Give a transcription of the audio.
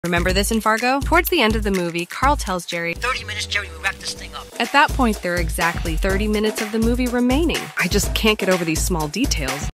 Remember this in Fargo? Towards the end of the movie, Carl tells Jerry, 30 minutes, Jerry, we wrap this thing up. At that point, there are exactly 30 minutes of the movie remaining. I just can't get over these small details.